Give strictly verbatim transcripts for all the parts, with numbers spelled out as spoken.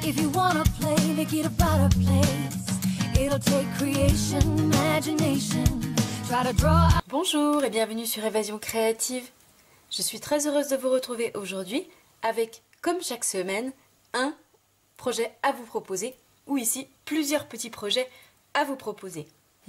If you wanna play, make it a better place. It'll take creation, imagination. Try to draw. Bonjour et bienvenue sur Évasion Créative. Je suis très heureuse de vous retrouver aujourd'hui avec, comme chaque semaine, un projet à vous proposer, ou ici, plusieurs petits projets à vous proposer.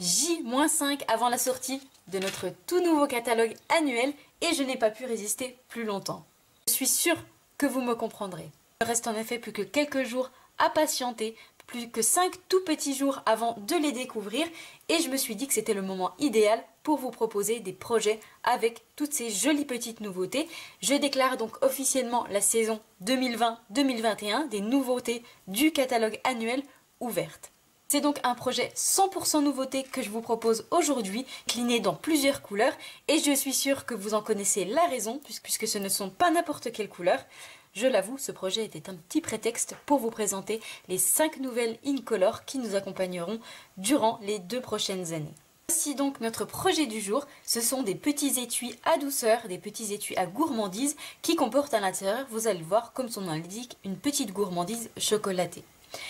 J cinq avant la sortie de notre tout nouveau catalogue annuel et je n'ai pas pu résister plus longtemps. Je suis sûre que vous me comprendrez. Il ne reste en effet plus que quelques jours à patienter, plus que cinq tout petits jours avant de les découvrir et je me suis dit que c'était le moment idéal pour vous proposer des projets avec toutes ces jolies petites nouveautés. Je déclare donc officiellement la saison deux mille vingt deux mille vingt et un des nouveautés du catalogue annuel ouverte. C'est donc un projet cent pour cent nouveauté que je vous propose aujourd'hui, décliné dans plusieurs couleurs et je suis sûre que vous en connaissez la raison puisque ce ne sont pas n'importe quelle couleur. Je l'avoue, ce projet était un petit prétexte pour vous présenter les cinq nouvelles Incolor qui nous accompagneront durant les deux prochaines années. Voici donc notre projet du jour, ce sont des petits étuis à douceur, des petits étuis à gourmandise qui comportent à l'intérieur, vous allez le voir comme son nom l'indique, une petite gourmandise chocolatée.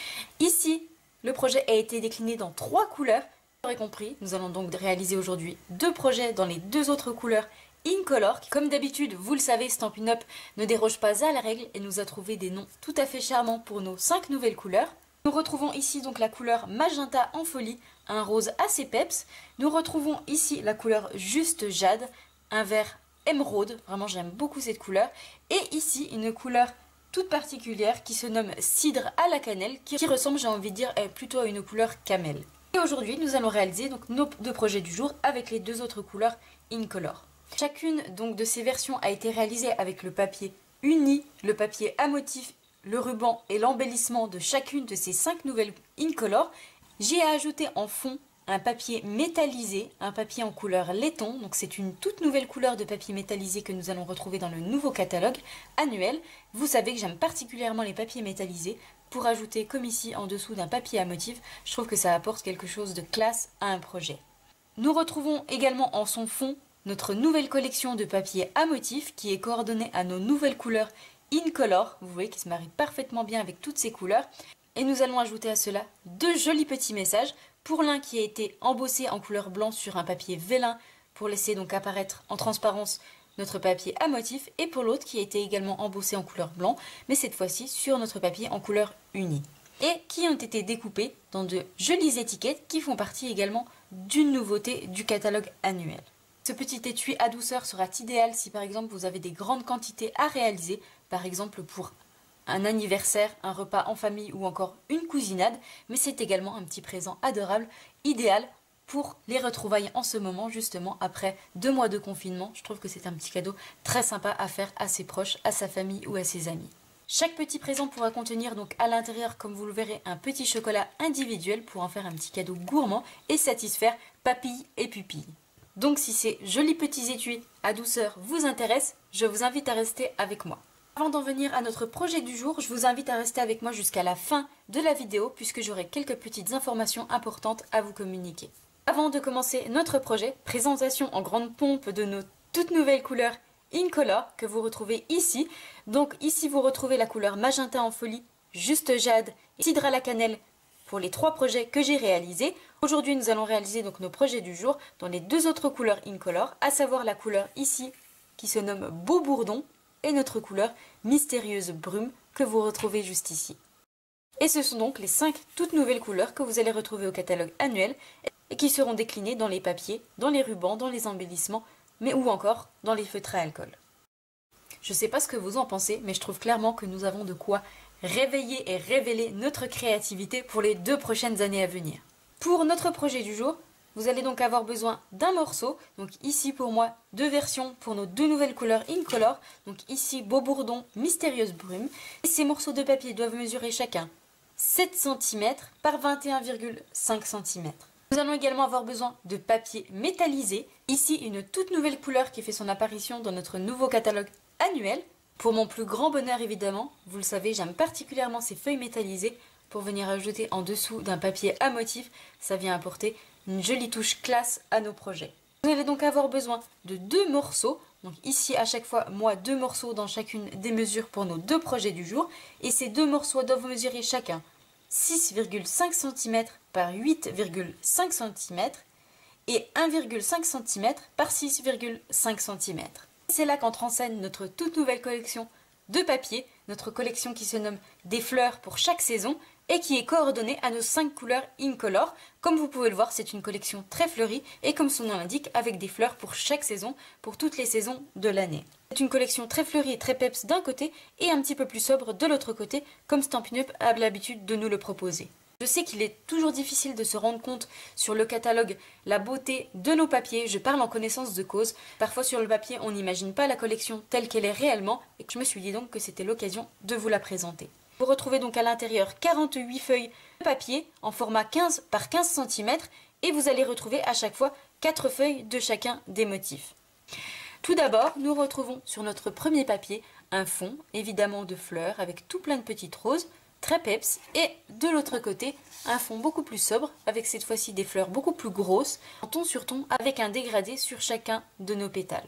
Ici, le projet a été décliné dans trois couleurs. Vous aurez compris, nous allons donc réaliser aujourd'hui deux projets dans les deux autres couleurs Incolor. Comme d'habitude, vous le savez, Stampin' Up ne déroge pas à la règle et nous a trouvé des noms tout à fait charmants pour nos cinq nouvelles couleurs. Nous retrouvons ici donc la couleur Magenta en folie, un rose assez peps. Nous retrouvons ici la couleur Juste Jade, un vert émeraude, vraiment j'aime beaucoup cette couleur. Et ici une couleur toute particulière qui se nomme Cidre à la cannelle, qui ressemble, j'ai envie de dire, plutôt à une couleur camel. Et aujourd'hui, nous allons réaliser donc nos deux projets du jour avec les deux autres couleurs Incolor. Chacune donc de ces versions a été réalisée avec le papier uni, le papier à motif, le ruban et l'embellissement de chacune de ces cinq nouvelles Incolor. J'ai ajouté en fond un papier métallisé, un papier en couleur laiton, donc c'est une toute nouvelle couleur de papier métallisé que nous allons retrouver dans le nouveau catalogue annuel. Vous savez que j'aime particulièrement les papiers métallisés pour ajouter comme ici en dessous d'un papier à motif, je trouve que ça apporte quelque chose de classe à un projet. Nous retrouvons également en son fond notre nouvelle collection de papier à motif qui est coordonnée à nos nouvelles couleurs Incolor, vous voyez qui se marie parfaitement bien avec toutes ces couleurs. Et nous allons ajouter à cela deux jolis petits messages. Pour l'un qui a été embossé en couleur blanc sur un papier vélin pour laisser donc apparaître en transparence notre papier à motif. Et pour l'autre qui a été également embossé en couleur blanc, mais cette fois-ci sur notre papier en couleur unie. Et qui ont été découpés dans de jolies étiquettes qui font partie également d'une nouveauté du catalogue annuel. Ce petit étui à douceur sera idéal si par exemple vous avez des grandes quantités à réaliser, par exemple pour un anniversaire, un repas en famille ou encore une cousinade, mais c'est également un petit présent adorable, idéal pour les retrouvailles en ce moment, justement après deux mois de confinement. Je trouve que c'est un petit cadeau très sympa à faire à ses proches, à sa famille ou à ses amis. Chaque petit présent pourra contenir donc à l'intérieur, comme vous le verrez, un petit chocolat individuel pour en faire un petit cadeau gourmand et satisfaire papilles et pupilles. Donc si ces jolis petits étuis à douceur vous intéressent, je vous invite à rester avec moi. Avant d'en venir à notre projet du jour, je vous invite à rester avec moi jusqu'à la fin de la vidéo puisque j'aurai quelques petites informations importantes à vous communiquer. Avant de commencer notre projet, présentation en grande pompe de nos toutes nouvelles couleurs Incolor que vous retrouvez ici. Donc ici vous retrouvez la couleur Magenta en folie, Juste Jade et Cidre à la cannelle pour les trois projets que j'ai réalisés. Aujourd'hui nous allons réaliser donc nos projets du jour dans les deux autres couleurs Incolor, à savoir la couleur ici qui se nomme Beau Bourdon et notre couleur Mystérieuse Brume que vous retrouvez juste ici. Et ce sont donc les cinq toutes nouvelles couleurs que vous allez retrouver au catalogue annuel et qui seront déclinées dans les papiers, dans les rubans, dans les embellissements, mais ou encore dans les feutres à alcool. Je ne sais pas ce que vous en pensez, mais je trouve clairement que nous avons de quoi réveiller et révéler notre créativité pour les deux prochaines années à venir. Pour notre projet du jour, vous allez donc avoir besoin d'un morceau, donc ici pour moi deux versions pour nos deux nouvelles couleurs Incolor, donc ici Beau Bourdon, Mystérieuse Brume. Et ces morceaux de papier doivent mesurer chacun sept centimètres par vingt et un virgule cinq centimètres. Nous allons également avoir besoin de papier métallisé, ici une toute nouvelle couleur qui fait son apparition dans notre nouveau catalogue annuel. Pour mon plus grand bonheur évidemment, vous le savez, j'aime particulièrement ces feuilles métallisées pour venir ajouter en dessous d'un papier à motif, ça vient apporter une jolie touche classe à nos projets. Vous allez donc avoir besoin de deux morceaux. Donc ici à chaque fois, moi deux morceaux dans chacune des mesures pour nos deux projets du jour. Et ces deux morceaux doivent mesurer chacun six virgule cinq centimètres par huit virgule cinq centimètres et un virgule cinq centimètres par six virgule cinq centimètres. C'est là qu'entre en scène notre toute nouvelle collection de papier, notre collection qui se nomme Des fleurs pour chaque saison et qui est coordonnée à nos cinq couleurs Incolor. Comme vous pouvez le voir, c'est une collection très fleurie et comme son nom l'indique, avec des fleurs pour chaque saison, pour toutes les saisons de l'année. C'est une collection très fleurie et très peps d'un côté et un petit peu plus sobre de l'autre côté, comme Stampin' Up a l'habitude de nous le proposer. Je sais qu'il est toujours difficile de se rendre compte sur le catalogue la beauté de nos papiers, je parle en connaissance de cause. Parfois sur le papier on n'imagine pas la collection telle qu'elle est réellement et que je me suis dit donc que c'était l'occasion de vous la présenter. Vous retrouvez donc à l'intérieur quarante-huit feuilles de papier en format quinze par quinze centimètres et vous allez retrouver à chaque fois quatre feuilles de chacun des motifs. Tout d'abord, nous retrouvons sur notre premier papier un fond évidemment de fleurs avec tout plein de petites roses, très peps, et de l'autre côté un fond beaucoup plus sobre avec cette fois-ci des fleurs beaucoup plus grosses en ton sur ton avec un dégradé sur chacun de nos pétales.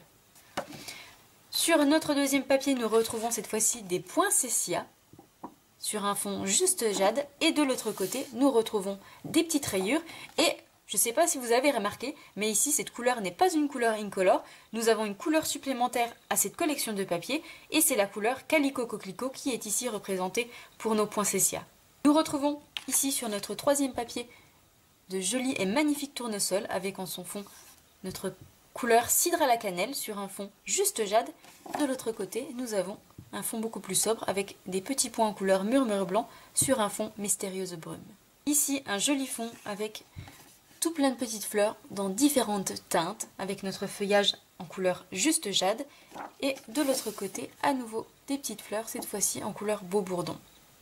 Sur notre deuxième papier, nous retrouvons cette fois-ci des poinsettias sur un fond juste jade et de l'autre côté nous retrouvons des petites rayures et je ne sais pas si vous avez remarqué mais ici cette couleur n'est pas une couleur Incolor, nous avons une couleur supplémentaire à cette collection de papier et c'est la couleur Calico Coquelicot qui est ici représentée pour nos poinsettias. Nous retrouvons ici sur notre troisième papier de jolis et magnifiques tournesols avec en son fond notre couleur cidre à la cannelle sur un fond juste jade. De l'autre côté nous avons un fond beaucoup plus sobre avec des petits points en couleur murmure blanc sur un fond mystérieuse brume. Ici un joli fond avec tout plein de petites fleurs dans différentes teintes avec notre feuillage en couleur juste jade et de l'autre côté à nouveau des petites fleurs cette fois-ci en couleur beau bourdon.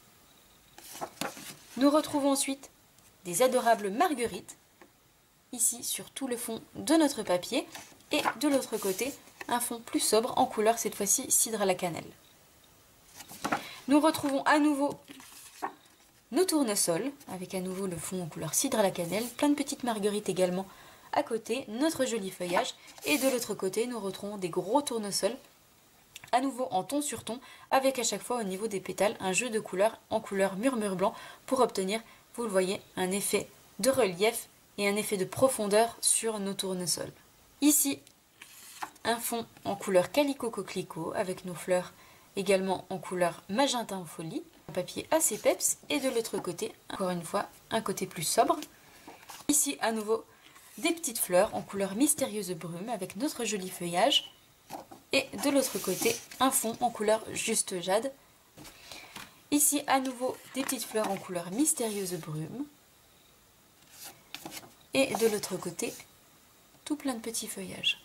Nous retrouvons ensuite des adorables marguerites ici sur tout le fond de notre papier et de l'autre côté un fond plus sobre en couleur cette fois-ci cidre à la cannelle. Nous retrouvons à nouveau nos tournesols avec à nouveau le fond en couleur cidre à la cannelle, plein de petites marguerites également à côté, notre joli feuillage et de l'autre côté nous retrouvons des gros tournesols à nouveau en ton sur ton avec à chaque fois au niveau des pétales un jeu de couleurs en couleur murmure blanc pour obtenir, vous le voyez, un effet de relief et un effet de profondeur sur nos tournesols. Ici un fond en couleur Calico Coquelicot avec nos fleurs également en couleur magenta en folie, un papier assez peps et de l'autre côté, encore une fois, un côté plus sobre. Ici à nouveau des petites fleurs en couleur mystérieuse brume avec notre joli feuillage et de l'autre côté un fond en couleur juste jade. Ici à nouveau des petites fleurs en couleur mystérieuse brume et de l'autre côté tout plein de petits feuillages.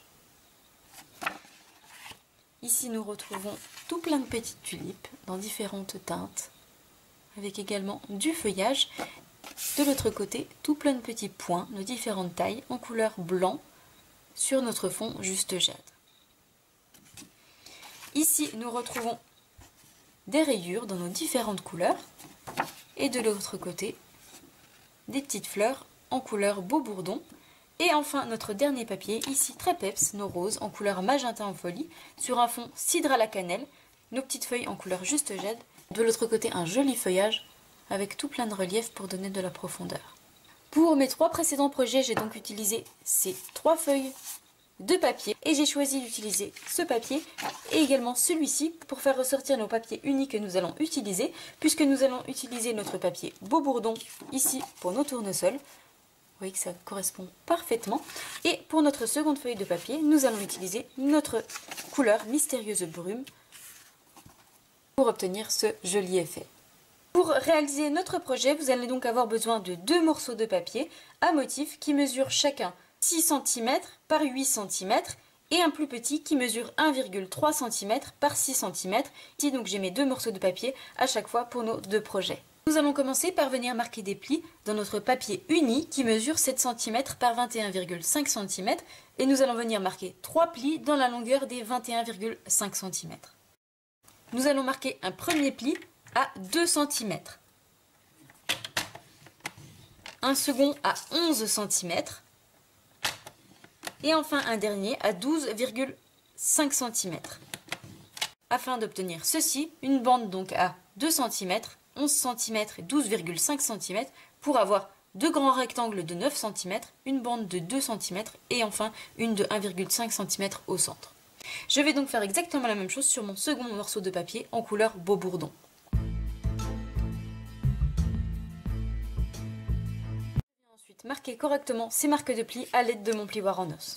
Ici nous retrouvons tout plein de petites tulipes dans différentes teintes avec également du feuillage. De l'autre côté tout plein de petits points de différentes tailles en couleur blanc sur notre fond juste jade. Ici nous retrouvons des rayures dans nos différentes couleurs et de l'autre côté des petites fleurs en couleur beau bourdon. Et enfin notre dernier papier, ici très peps, nos roses en couleur magenta en folie, sur un fond cidre à la cannelle, nos petites feuilles en couleur juste jade, de l'autre côté un joli feuillage avec tout plein de relief pour donner de la profondeur. Pour mes trois précédents projets, j'ai donc utilisé ces trois feuilles de papier et j'ai choisi d'utiliser ce papier et également celui-ci pour faire ressortir nos papiers unis que nous allons utiliser, puisque nous allons utiliser notre papier beau bourdon ici pour nos tournesols. Vous voyez que ça correspond parfaitement. Et pour notre seconde feuille de papier, nous allons utiliser notre couleur mystérieuse brume pour obtenir ce joli effet. Pour réaliser notre projet, vous allez donc avoir besoin de deux morceaux de papier à motif qui mesurent chacun six centimètres par huit centimètres et un plus petit qui mesure un virgule trois centimètres par six centimètres. Ici donc j'ai mes deux morceaux de papier à chaque fois pour nos deux projets. Nous allons commencer par venir marquer des plis dans notre papier uni qui mesure sept centimètres par vingt et un virgule cinq centimètres et nous allons venir marquer trois plis dans la longueur des vingt et un virgule cinq centimètres. Nous allons marquer un premier pli à deux centimètres, un second à onze centimètres, Et enfin un dernier à douze virgule cinq centimètres. Afin d'obtenir ceci, une bande donc à deux centimètres, onze centimètres et douze virgule cinq centimètres pour avoir deux grands rectangles de neuf centimètres, une bande de deux centimètres et enfin une de un virgule cinq centimètres au centre. Je vais donc faire exactement la même chose sur mon second morceau de papier en couleur beau bourdon. Je vais ensuite marquer correctement ces marques de plis à l'aide de mon plioir en os.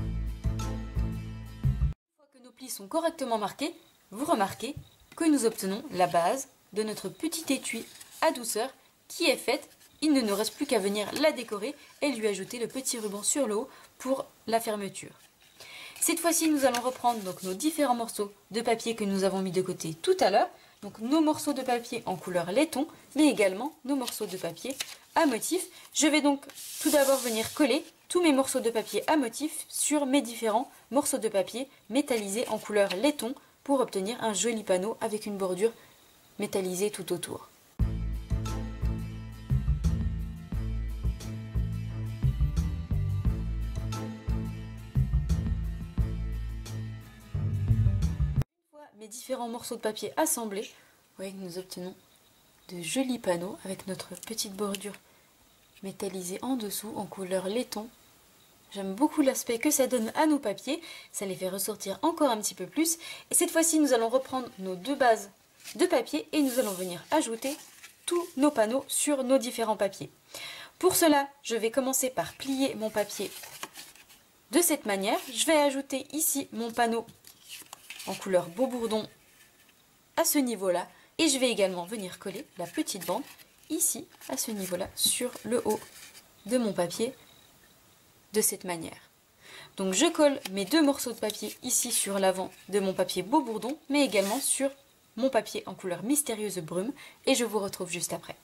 Une fois que nos plis sont correctement marqués, vous remarquez que nous obtenons la base de notre petit étui à douceur qui est faite. Il ne nous reste plus qu'à venir la décorer et lui ajouter le petit ruban sur le haut pour la fermeture. Cette fois-ci, nous allons reprendre donc nos différents morceaux de papier que nous avons mis de côté tout à l'heure. Donc nos morceaux de papier en couleur laiton, mais également nos morceaux de papier à motif. Je vais donc tout d'abord venir coller tous mes morceaux de papier à motif sur mes différents morceaux de papier métallisés en couleur laiton pour obtenir un joli panneau avec une bordure métallisée tout autour. Mes différents morceaux de papier assemblés, vous voyez que nous obtenons de jolis panneaux avec notre petite bordure métallisée en dessous en couleur laiton. J'aime beaucoup l'aspect que ça donne à nos papiers, ça les fait ressortir encore un petit peu plus. Et cette fois-ci, nous allons reprendre nos deux bases de papier et nous allons venir ajouter tous nos panneaux sur nos différents papiers. Pour cela, je vais commencer par plier mon papier de cette manière. Je vais ajouter ici mon panneau en couleur beau bourdon à ce niveau-là. Et je vais également venir coller la petite bande ici, à ce niveau-là, sur le haut de mon papier, de cette manière. Donc je colle mes deux morceaux de papier ici sur l'avant de mon papier beau bourdon, mais également sur mon papier en couleur mystérieuse brume, et je vous retrouve juste après.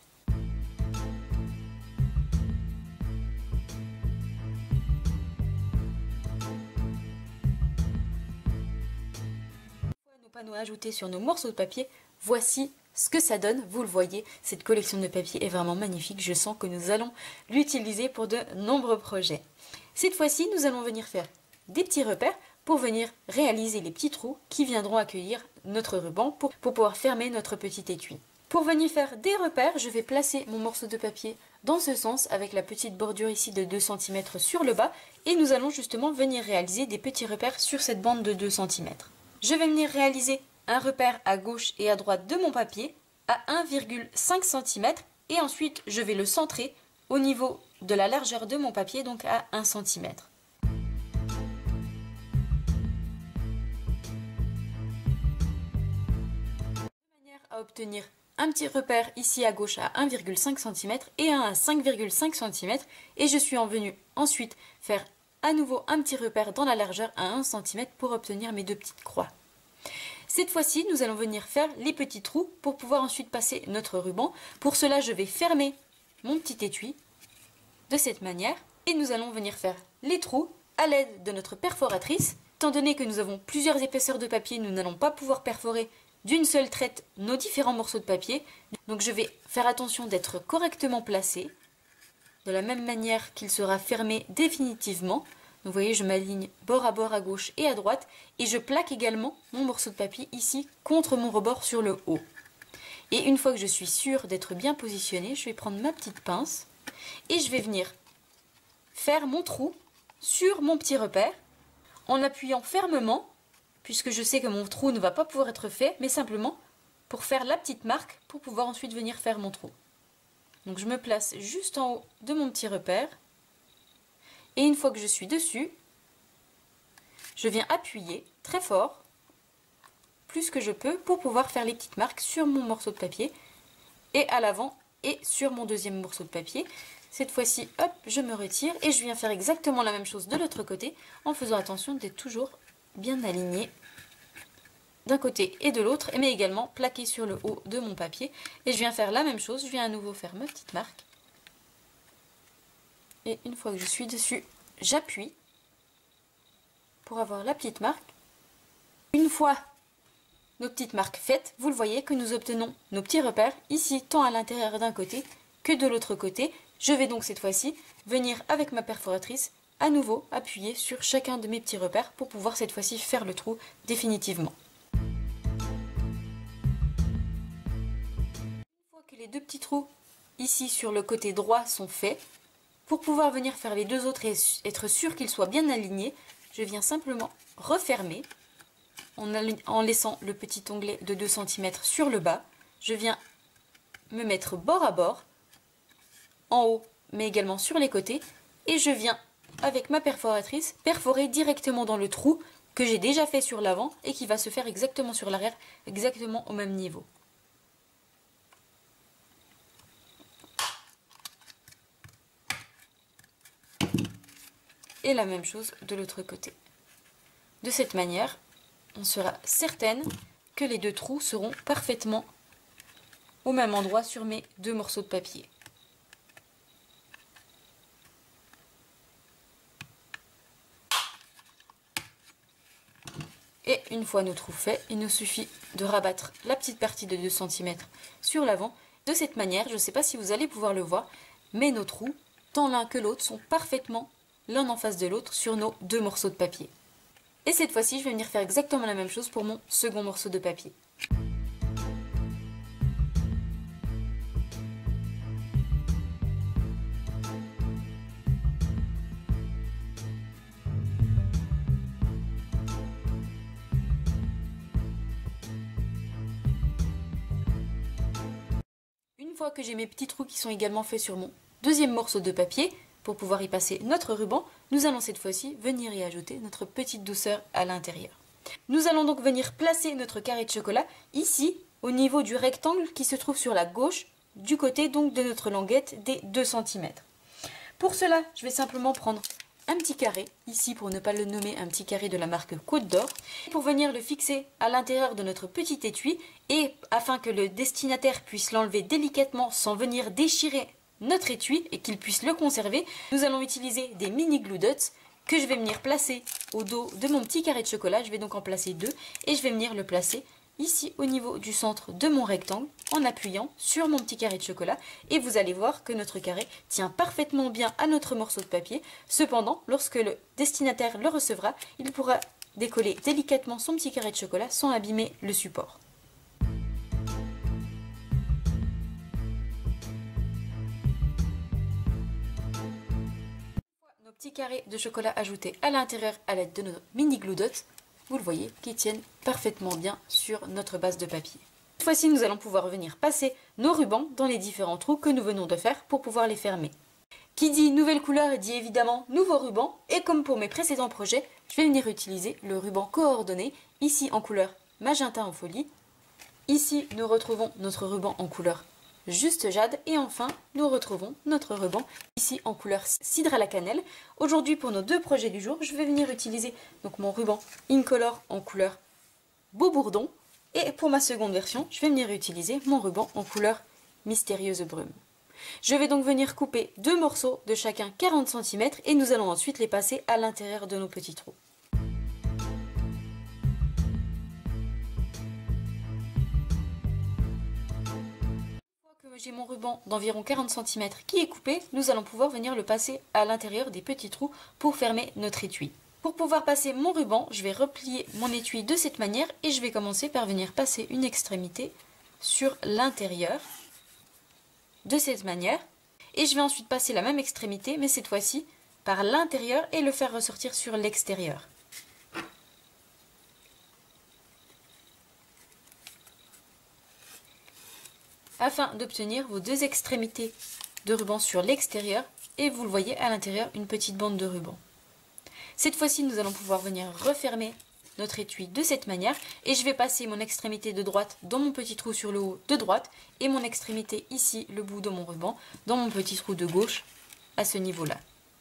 Nos panneaux ajoutés sur nos morceaux de papier, voici ce que ça donne. Vous le voyez, cette collection de papier est vraiment magnifique. Je sens que nous allons l'utiliser pour de nombreux projets. Cette fois-ci, nous allons venir faire des petits repères pour venir réaliser les petits trous qui viendront accueillir notre ruban pour, pour pouvoir fermer notre petit étui. Pour venir faire des repères, je vais placer mon morceau de papier dans ce sens avec la petite bordure ici de deux centimètres sur le bas, et nous allons justement venir réaliser des petits repères sur cette bande de deux centimètres. Je vais venir réaliser un repère à gauche et à droite de mon papier à un virgule cinq centimètres et ensuite je vais le centrer au niveau de la largeur de mon papier, donc à un centimètre. De manière à obtenir un petit repère ici à gauche à un virgule cinq centimètres et un à cinq virgule cinq centimètres, et je suis en venue ensuite faire à nouveau un petit repère dans la largeur à un centimètre pour obtenir mes deux petites croix. Cette fois-ci, nous allons venir faire les petits trous pour pouvoir ensuite passer notre ruban. Pour cela, je vais fermer mon petit étui de cette manière et nous allons venir faire les trous à l'aide de notre perforatrice. Étant donné que nous avons plusieurs épaisseurs de papier, nous n'allons pas pouvoir perforer d'une seule traite nos différents morceaux de papier. Donc je vais faire attention d'être correctement placé, de la même manière qu'il sera fermé définitivement. Donc vous voyez, je m'aligne bord à bord à gauche et à droite et je plaque également mon morceau de papier ici contre mon rebord sur le haut. Et une fois que je suis sûre d'être bien positionnée, je vais prendre ma petite pince et je vais venir faire mon trou sur mon petit repère en appuyant fermement, puisque je sais que mon trou ne va pas pouvoir être fait, mais simplement pour faire la petite marque pour pouvoir ensuite venir faire mon trou. Donc je me place juste en haut de mon petit repère. Et une fois que je suis dessus, je viens appuyer très fort, plus que je peux, pour pouvoir faire les petites marques sur mon morceau de papier, et à l'avant, et sur mon deuxième morceau de papier. Cette fois-ci, hop, je me retire, et je viens faire exactement la même chose de l'autre côté, en faisant attention d'être toujours bien aligné d'un côté et de l'autre, mais également plaqué sur le haut de mon papier. Et je viens faire la même chose, je viens à nouveau faire ma petite marque. Et une fois que je suis dessus, j'appuie pour avoir la petite marque. Une fois nos petites marques faites, vous le voyez que nous obtenons nos petits repères ici, tant à l'intérieur d'un côté que de l'autre côté. Je vais donc cette fois-ci venir avec ma perforatrice à nouveau appuyer sur chacun de mes petits repères pour pouvoir cette fois-ci faire le trou définitivement. Une fois que les deux petits trous ici sur le côté droit sont faits, pour pouvoir venir faire les deux autres et être sûr qu'ils soient bien alignés, je viens simplement refermer en, en laissant le petit onglet de deux centimètres sur le bas. Je viens me mettre bord à bord, en haut mais également sur les côtés, et je viens avec ma perforatrice perforer directement dans le trou que j'ai déjà fait sur l'avant et qui va se faire exactement sur l'arrière, exactement au même niveau. Et la même chose de l'autre côté. De cette manière, on sera certaine que les deux trous seront parfaitement au même endroit sur mes deux morceaux de papier. Et une fois nos trous faits, il nous suffit de rabattre la petite partie de deux centimètres sur l'avant. De cette manière, je ne sais pas si vous allez pouvoir le voir, mais nos trous, tant l'un que l'autre, sont parfaitement l'un en face de l'autre sur nos deux morceaux de papier. Et cette fois-ci, je vais venir faire exactement la même chose pour mon second morceau de papier. Une fois que j'ai mes petits trous qui sont également faits sur mon deuxième morceau de papier, pour pouvoir y passer notre ruban, nous allons cette fois-ci venir y ajouter notre petite douceur à l'intérieur. Nous allons donc venir placer notre carré de chocolat ici, au niveau du rectangle qui se trouve sur la gauche, du côté donc de notre languette des deux centimètres. Pour cela, je vais simplement prendre un petit carré, ici pour ne pas le nommer un petit carré de la marque Côte d'Or, pour venir le fixer à l'intérieur de notre petit étui et afin que le destinataire puisse l'enlever délicatement sans venir déchirer notre étui et qu'il puisse le conserver, nous allons utiliser des mini glue dots que je vais venir placer au dos de mon petit carré de chocolat. Je vais donc en placer deux et je vais venir le placer ici au niveau du centre de mon rectangle en appuyant sur mon petit carré de chocolat et vous allez voir que notre carré tient parfaitement bien à notre morceau de papier. Cependant, lorsque le destinataire le recevra, il pourra décoller délicatement son petit carré de chocolat sans abîmer le support. Nos petits carrés de chocolat ajoutés à l'intérieur à l'aide de nos mini glue dots, vous le voyez, qui tiennent parfaitement bien sur notre base de papier. Cette fois-ci, nous allons pouvoir venir passer nos rubans dans les différents trous que nous venons de faire pour pouvoir les fermer. Qui dit nouvelle couleur dit évidemment nouveau ruban, et comme pour mes précédents projets, je vais venir utiliser le ruban coordonné, ici en couleur magenta en folie. Ici, nous retrouvons notre ruban en couleur juste jade, et enfin, nous retrouvons notre ruban ici en couleur cidre à la cannelle. Aujourd'hui, pour nos deux projets du jour, je vais venir utiliser donc mon ruban Incolor en couleur beau bourdon, et pour ma seconde version, je vais venir utiliser mon ruban en couleur mystérieuse brume. Je vais donc venir couper deux morceaux de chacun quarante centimètres et nous allons ensuite les passer à l'intérieur de nos petits trous. J'ai mon ruban d'environ quarante centimètres qui est coupé, nous allons pouvoir venir le passer à l'intérieur des petits trous pour fermer notre étui. Pour pouvoir passer mon ruban, je vais replier mon étui de cette manière et je vais commencer par venir passer une extrémité sur l'intérieur de cette manière. Et je vais ensuite passer la même extrémité, mais cette fois-ci par l'intérieur et le faire ressortir sur l'extérieur. Afin d'obtenir vos deux extrémités de ruban sur l'extérieur et vous le voyez à l'intérieur une petite bande de ruban. Cette fois-ci nous allons pouvoir venir refermer notre étui de cette manière et je vais passer mon extrémité de droite dans mon petit trou sur le haut de droite et mon extrémité ici, le bout de mon ruban, dans mon petit trou de gauche à ce niveau-là.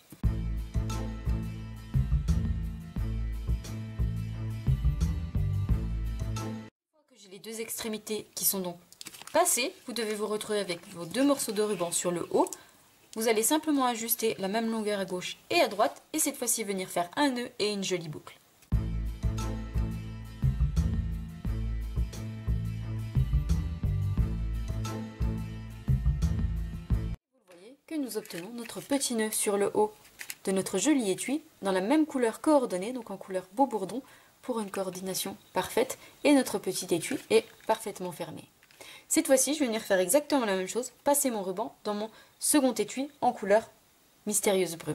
Une fois que j'ai les deux extrémités qui sont donc passées, vous devez vous retrouver avec vos deux morceaux de ruban sur le haut. Vous allez simplement ajuster la même longueur à gauche et à droite et cette fois-ci venir faire un nœud et une jolie boucle. Vous voyez que nous obtenons notre petit nœud sur le haut de notre joli étui dans la même couleur coordonnée, donc en couleur beau bourdon, pour une coordination parfaite. Et notre petit étui est parfaitement fermé. Cette fois-ci, je vais venir faire exactement la même chose, passer mon ruban dans mon second étui en couleur mystérieuse brume.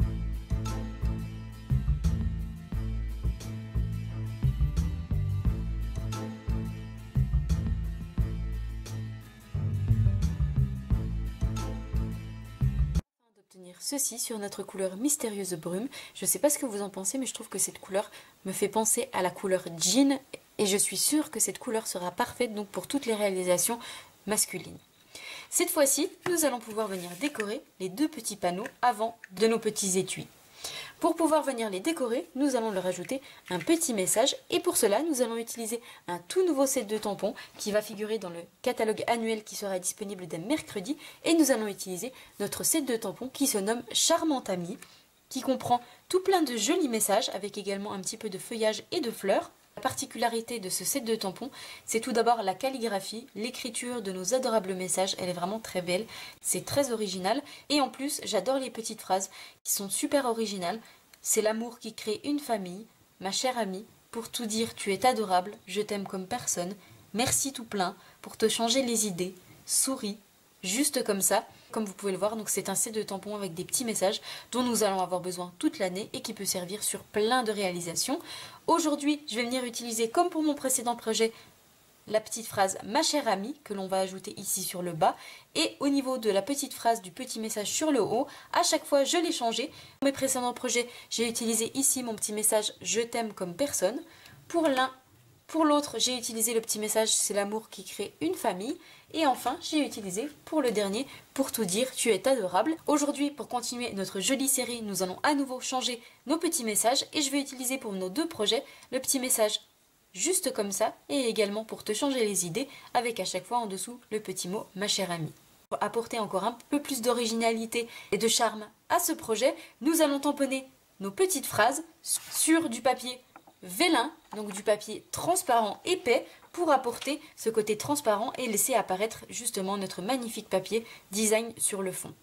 Ceci sur notre couleur mystérieuse brume. Je ne sais pas ce que vous en pensez, mais je trouve que cette couleur me fait penser à la couleur jean et je suis sûre que cette couleur sera parfaite donc pour toutes les réalisations masculines. Cette fois-ci, nous allons pouvoir venir décorer les deux petits panneaux avant de nos petits étuis. Pour pouvoir venir les décorer, nous allons leur ajouter un petit message et pour cela, nous allons utiliser un tout nouveau set de tampons qui va figurer dans le catalogue annuel qui sera disponible dès mercredi et nous allons utiliser notre set de tampons qui se nomme Charmante Amie, qui comprend tout plein de jolis messages avec également un petit peu de feuillage et de fleurs. La particularité de ce set de tampons, c'est tout d'abord la calligraphie, l'écriture de nos adorables messages, elle est vraiment très belle, c'est très original et en plus j'adore les petites phrases qui sont super originales. C'est l'amour qui crée une famille, ma chère amie, pour tout dire tu es adorable, je t'aime comme personne, merci tout plein, pour te changer les idées, souris, juste comme ça. Comme vous pouvez le voir, donc c'est un set de tampons avec des petits messages dont nous allons avoir besoin toute l'année et qui peut servir sur plein de réalisations. Aujourd'hui, je vais venir utiliser, comme pour mon précédent projet, la petite phrase « Ma chère amie » que l'on va ajouter ici sur le bas. Et au niveau de la petite phrase du petit message sur le haut, à chaque fois, je l'ai changé. Pour mes précédents projets, j'ai utilisé ici mon petit message « Je t'aime comme personne ». Pour l'un, pour l'autre, j'ai utilisé le petit message « C'est l'amour qui crée une famille ». Et enfin, j'ai utilisé pour le dernier, pour tout dire, tu es adorable. Aujourd'hui, pour continuer notre jolie série, nous allons à nouveau changer nos petits messages et je vais utiliser pour nos deux projets le petit message juste comme ça et également pour te changer les idées avec à chaque fois en dessous le petit mot ma chère amie. Pour apporter encore un peu plus d'originalité et de charme à ce projet, nous allons tamponner nos petites phrases sur du papier vélin, donc du papier transparent épais, pour apporter ce côté transparent et laisser apparaître justement notre magnifique papier design sur le fond.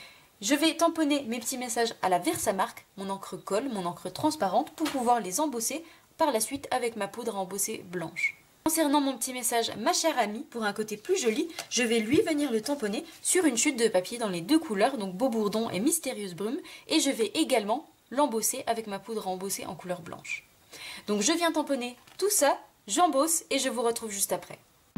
Je vais tamponner mes petits messages à la Versamark, mon encre colle, mon encre transparente, pour pouvoir les embosser par la suite avec ma poudre à embosser blanche. Concernant mon petit message ma chère amie, pour un côté plus joli, je vais lui venir le tamponner sur une chute de papier dans les deux couleurs, donc beau bourdon et mystérieuse brume, et je vais également l'embosser avec ma poudre à embosser en couleur blanche. Donc je viens tamponner tout ça, j'embosse et je vous retrouve juste après.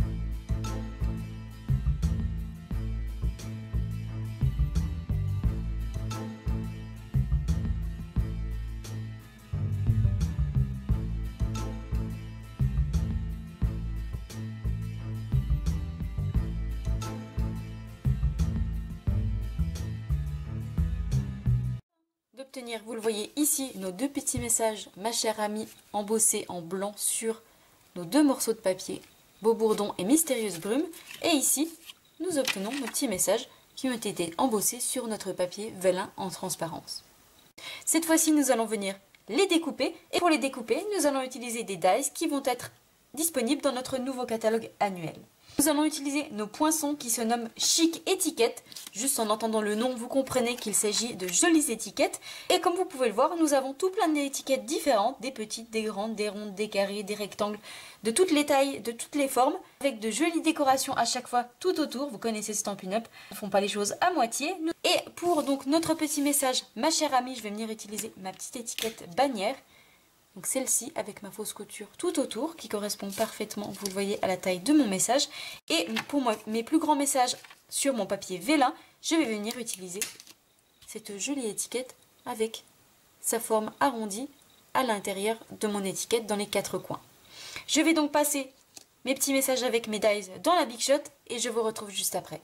D'obtenir, vous le voyez ici, nos deux petits messages, ma chère amie, embossés en blanc sur nos deux morceaux de papier, beau bourdon et mystérieuse brume. Et ici, nous obtenons nos petits messages qui ont été embossés sur notre papier vélin en transparence. Cette fois-ci, nous allons venir les découper. Et pour les découper, nous allons utiliser des dies qui vont être disponibles dans notre nouveau catalogue annuel. Nous allons utiliser nos poinçons qui se nomment Chic Étiquette. Juste en entendant le nom, vous comprenez qu'il s'agit de jolies étiquettes. Et comme vous pouvez le voir, nous avons tout plein d'étiquettes différentes, des petites, des grandes, des rondes, des carrés, des rectangles, de toutes les tailles, de toutes les formes, avec de jolies décorations à chaque fois tout autour. Vous connaissez Stampin' Up, ne font pas les choses à moitié. Et pour donc notre petit message, ma chère amie, je vais venir utiliser ma petite étiquette bannière. Donc celle-ci avec ma fausse couture tout autour qui correspond parfaitement, vous le voyez, à la taille de mon message. Et pour moi, mes plus grands messages sur mon papier vélin, je vais venir utiliser cette jolie étiquette avec sa forme arrondie à l'intérieur de mon étiquette dans les quatre coins. Je vais donc passer mes petits messages avec mes dies dans la Big Shot et je vous retrouve juste après.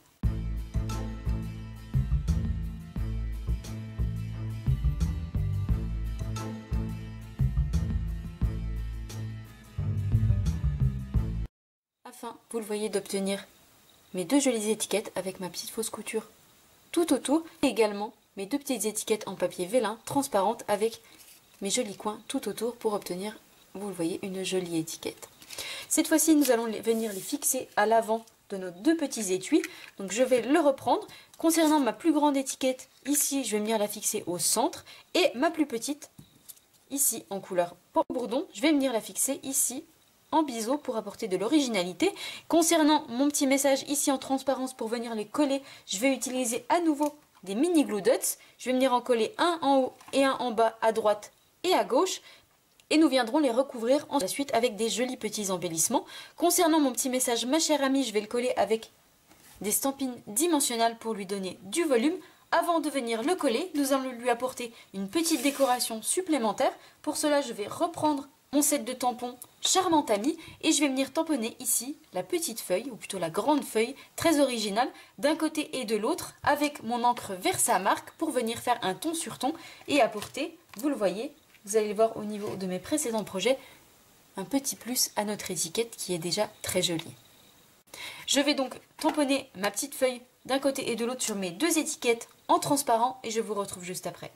Afin, vous le voyez, d'obtenir mes deux jolies étiquettes avec ma petite fausse couture tout autour et également mes deux petites étiquettes en papier vélin transparente avec mes jolis coins tout autour pour obtenir, vous le voyez, une jolie étiquette. Cette fois-ci, nous allons les, venir les fixer à l'avant de nos deux petits étuis. Donc je vais le reprendre. Concernant ma plus grande étiquette, ici je vais venir la fixer au centre. Et ma plus petite, ici en couleur bourdon, je vais venir la fixer ici en biseau pour apporter de l'originalité. Concernant mon petit message ici en transparence pour venir les coller, je vais utiliser à nouveau des mini glue dots. Je vais venir en coller un en haut et un en bas à droite et à gauche. Et nous viendrons les recouvrir ensuite avec des jolis petits embellissements. Concernant mon petit message, ma chère amie, je vais le coller avec des stampines dimensionnelles pour lui donner du volume. Avant de venir le coller, nous allons lui apporter une petite décoration supplémentaire. Pour cela, je vais reprendre mon set de tampons Charmante Amie et je vais venir tamponner ici la petite feuille, ou plutôt la grande feuille, très originale, d'un côté et de l'autre, avec mon encre Versamark pour venir faire un ton sur ton et apporter, vous le voyez, vous allez le voir au niveau de mes précédents projets, un petit plus à notre étiquette qui est déjà très jolie. Je vais donc tamponner ma petite feuille d'un côté et de l'autre sur mes deux étiquettes en transparent et je vous retrouve juste après.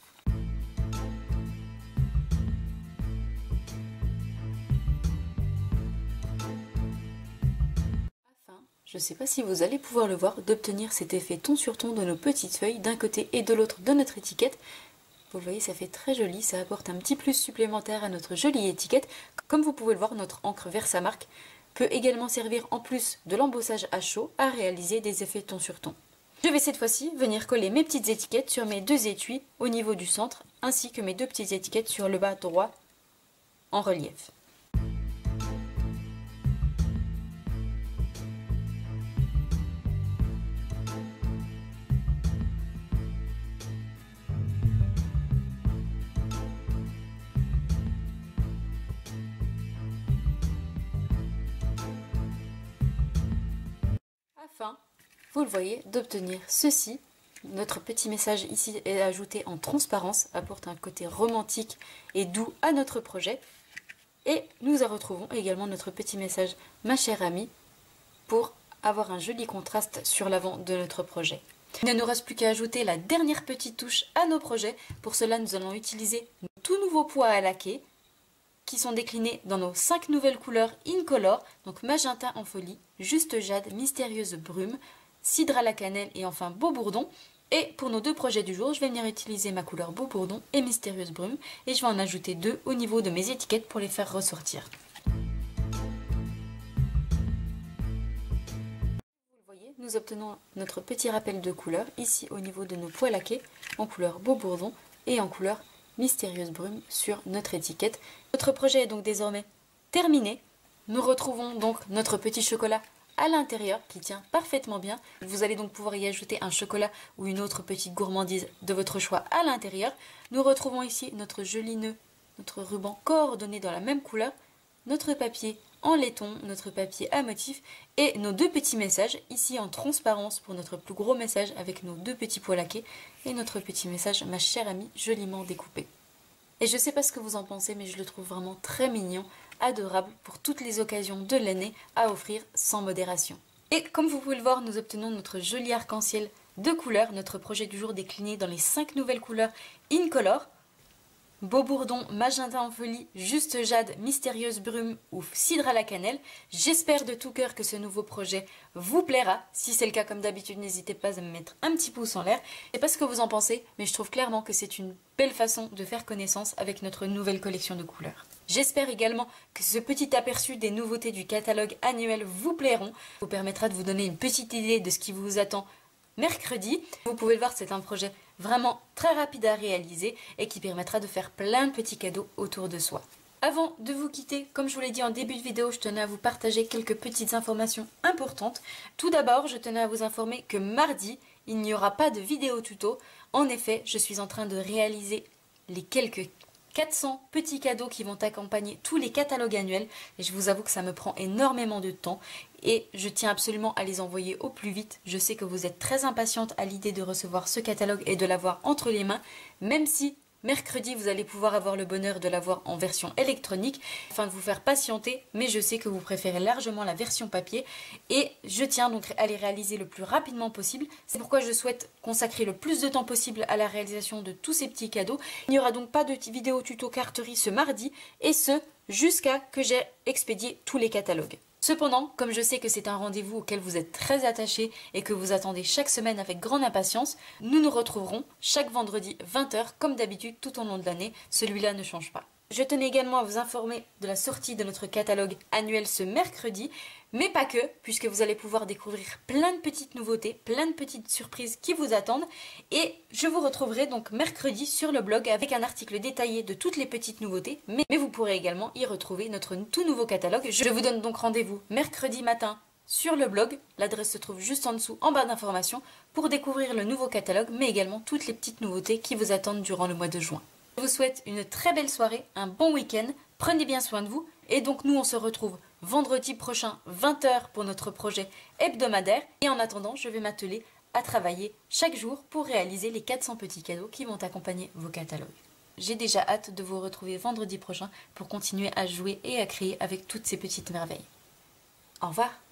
Je ne sais pas si vous allez pouvoir le voir, d'obtenir cet effet ton sur ton de nos petites feuilles d'un côté et de l'autre de notre étiquette. Vous le voyez, ça fait très joli, ça apporte un petit plus supplémentaire à notre jolie étiquette. Comme vous pouvez le voir, notre encre Versamark peut également servir en plus de l'embossage à chaud à réaliser des effets ton sur ton. Je vais cette fois-ci venir coller mes petites étiquettes sur mes deux étuis au niveau du centre, ainsi que mes deux petites étiquettes sur le bas droit en relief. Afin, vous le voyez, d'obtenir ceci, notre petit message ici est ajouté en transparence, apporte un côté romantique et doux à notre projet. Et nous retrouvons également notre petit message ma chère amie pour avoir un joli contraste sur l'avant de notre projet. Il ne nous reste plus qu'à ajouter la dernière petite touche à nos projets. Pour cela, nous allons utiliser nos tout nouveaux pois à laquer qui sont déclinés dans nos cinq nouvelles couleurs Incolor, donc magenta en folie, juste jade, mystérieuse brume, cidre à la cannelle et enfin beau bourdon. Et pour nos deux projets du jour, je vais venir utiliser ma couleur beau bourdon et mystérieuse brume et je vais en ajouter deux au niveau de mes étiquettes pour les faire ressortir. Vous le voyez, nous obtenons notre petit rappel de couleurs ici au niveau de nos pois laqués en couleur beau bourdon et en couleur mystérieuse brume sur notre étiquette. Notre projet est donc désormais terminé. Nous retrouvons donc notre petit chocolat à l'intérieur qui tient parfaitement bien. Vous allez donc pouvoir y ajouter un chocolat ou une autre petite gourmandise de votre choix à l'intérieur. Nous retrouvons ici notre joli nœud, notre ruban coordonné dans la même couleur, notre papier en laiton, notre papier à motif et nos deux petits messages ici en transparence pour notre plus gros message avec nos deux petits pois laqués et notre petit message ma chère amie joliment découpé. Et je ne sais pas ce que vous en pensez mais je le trouve vraiment très mignon, adorable pour toutes les occasions de l'année à offrir sans modération. Et comme vous pouvez le voir, nous obtenons notre joli arc-en-ciel de couleurs, notre projet du jour décliné dans les cinq nouvelles couleurs Incolor. Beau bourdon, magenta en folie, juste jade, mystérieuse brume ou cidre à la cannelle. J'espère de tout cœur que ce nouveau projet vous plaira. Si c'est le cas, comme d'habitude, n'hésitez pas à me mettre un petit pouce en l'air. Je sais pas ce que vous en pensez, mais je trouve clairement que c'est une belle façon de faire connaissance avec notre nouvelle collection de couleurs. J'espère également que ce petit aperçu des nouveautés du catalogue annuel vous plairont, vous permettra de vous donner une petite idée de ce qui vous attend mercredi. Vous pouvez le voir, c'est un projet vraiment très rapide à réaliser et qui permettra de faire plein de petits cadeaux autour de soi. Avant de vous quitter, comme je vous l'ai dit en début de vidéo, je tenais à vous partager quelques petites informations importantes. Tout d'abord, je tenais à vous informer que mardi, il n'y aura pas de vidéo tuto. En effet, je suis en train de réaliser les quelques quatre cents petits cadeaux qui vont accompagner tous les catalogues annuels et je vous avoue que ça me prend énormément de temps et je tiens absolument à les envoyer au plus vite. Je sais que vous êtes très impatiente à l'idée de recevoir ce catalogue et de l'avoir entre les mains, même si mercredi vous allez pouvoir avoir le bonheur de l'avoir en version électronique afin de vous faire patienter, mais je sais que vous préférez largement la version papier et je tiens donc à les réaliser le plus rapidement possible. C'est pourquoi je souhaite consacrer le plus de temps possible à la réalisation de tous ces petits cadeaux. Il n'y aura donc pas de vidéo tuto carterie ce mardi et ce jusqu'à que j'ai expédié tous les catalogues. Cependant, comme je sais que c'est un rendez-vous auquel vous êtes très attachés et que vous attendez chaque semaine avec grande impatience, nous nous retrouverons chaque vendredi vingt heures comme d'habitude tout au long de l'année, celui-là ne change pas. Je tenais également à vous informer de la sortie de notre catalogue annuel ce mercredi, mais pas que, puisque vous allez pouvoir découvrir plein de petites nouveautés, plein de petites surprises qui vous attendent. Et je vous retrouverai donc mercredi sur le blog avec un article détaillé de toutes les petites nouveautés, mais, mais vous pourrez également y retrouver notre tout nouveau catalogue. Je vous donne donc rendez-vous mercredi matin sur le blog, l'adresse se trouve juste en dessous en barre d'informations, pour découvrir le nouveau catalogue, mais également toutes les petites nouveautés qui vous attendent durant le mois de juin. Je vous souhaite une très belle soirée, un bon week-end, prenez bien soin de vous, et donc nous on se retrouve vendredi prochain vingt heures pour notre projet hebdomadaire, et en attendant je vais m'atteler à travailler chaque jour pour réaliser les quatre cents petits cadeaux qui vont accompagner vos catalogues. J'ai déjà hâte de vous retrouver vendredi prochain pour continuer à jouer et à créer avec toutes ces petites merveilles. Au revoir!